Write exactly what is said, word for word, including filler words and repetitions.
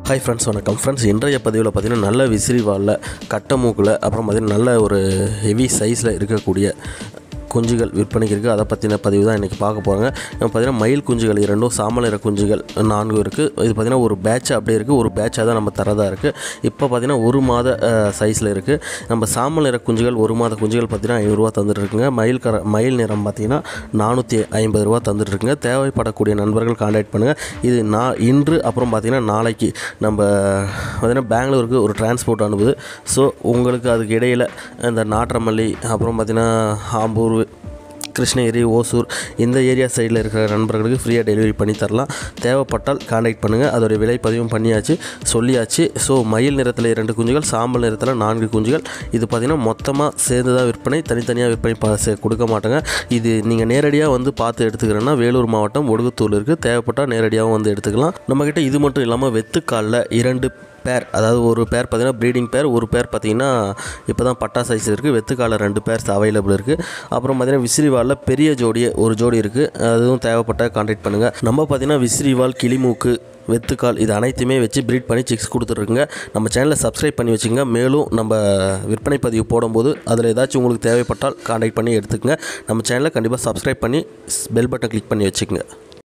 Hi friends, வணக்கம் friends. இன்றைய பதிவில் பார்த்திங்கன்னா நல்ல விசிறி வாலில் கட்டை மூக்கில் அப்புறம் பார்த்திங்கன்னா நல்ல ஒரு ஹெவி சைஸில் இருக்கக்கூடிய குஞ்சுகள் விற்பனைக்கு இருக்குது. அதை பற்றின பதிவு தான் இன்றைக்கி பார்க்க போகிறாங்க. நம்ம பார்த்திங்கன்னா மயில் குஞ்சுகள் இரண்டும் சாமல் நிற குஞ்சுகள் நான்கு இருக்குது. இது பார்த்திங்கன்னா ஒரு பேட்ச் அப்படியே இருக்குது, ஒரு பேட்சாக தான் நம்ம தரதாக இருக்குது. இப்போ பார்த்திங்கன்னா ஒரு மாத சைஸில் இருக்குது. நம்ம சாமல் நிற குஞ்சுகள் ஒரு மாத குஞ்சுகள் பார்த்திங்கன்னா ஐநூறுரூவா தந்துட்டுருக்குங்க. மயில் கர மயில் நிறம் பார்த்திங்கன்னா நானூற்றி ஐம்பது ரூபா தந்துட்டுருக்குங்க. தேவைப்படக்கூடிய நண்பர்கள் கான்டாக்ட் பண்ணுங்கள். இது நான் இன்று அப்புறம் பார்த்திங்கன்னா நாளைக்கு நம்ம பார்த்திங்கன்னா பெங்களூருக்கு ஒரு டிரான்ஸ்போர்ட் அனுப்புது. ஸோ உங்களுக்கு அதுக்கு இடையில் இந்த நாற்றமல்லி அப்புறம் பார்த்திங்கன்னா ஆம்பூர், கிருஷ்ணகிரி, ஓசூர் இந்த ஏரியா சைடில் இருக்கிற நண்பர்களுக்கு ஃப்ரீயாக டெலிவரி பண்ணி தரலாம். தேவைப்பட்டால் கான்டாக்ட் பண்ணுங்கள். அதோடைய விலை பதிவும் பண்ணியாச்சு, சொல்லியாச்சு. ஸோ மயில் நிறத்தில் இரண்டு குஞ்சுகள், சாம்பல் நிறத்தில் நான்கு குஞ்சுகள். இது பார்த்திங்கன்னா மொத்தமாக சேர்ந்து தான் விற்பனை, தனித்தனியாக விற்பனை பா கொடுக்க மாட்டாங்க. இது நீங்கள் நேரடியாக வந்து பார்த்து எடுத்துக்கிறேன்னா வேலூர் மாவட்டம் ஒடுகுத்தூர் இருக்குது. தேவைப்பட்டால் நேரடியாகவும் வந்து எடுத்துக்கலாம். நம்மக்கிட்ட இது மட்டும் இல்லாமல் வெத்துக்காலில் இரண்டு பேர், அதாவது ஒரு பேர் பார்த்திங்கன்னா ப்ரீடிங் பேர், ஒரு பேர் பார்த்திங்கன்னா இப்போ தான் பட்டா சைஸ் இருக்குது. வெத்துக்காலில் ரெண்டு பேர்ஸ் அவைலபிள் இருக்குது. அப்புறம் பார்த்திங்கன்னா விசிறிவாலில் பெரிய ஜோடியே ஒரு ஜோடி இருக்குது. அதுவும் தேவைப்பட்டால் கான்டாக்ட் பண்ணுங்கள். நம்ம பார்த்திங்கன்னா விசிறிவால், கிளிமூக்கு, வெத்துக்கால் இது அனைத்துமே வச்சு ப்ரீட் பண்ணி சிக்ஸ் கொடுத்துட்ருக்குங்க. நம்ம சேனலை சப்ஸ்கிரைப் பண்ணி வச்சுங்க. மேலும் நம்ம விற்பனை பதிவு போடும்போது அதில் ஏதாச்சும் உங்களுக்கு தேவைப்பட்டால் கான்டாக்ட் பண்ணி எடுத்துக்கங்க. நம்ம சேனலை கண்டிப்பாக சப்ஸ்கிரைப் பண்ணி பெல் பட்டன் கிளிக் பண்ணி வச்சுக்கோங்க.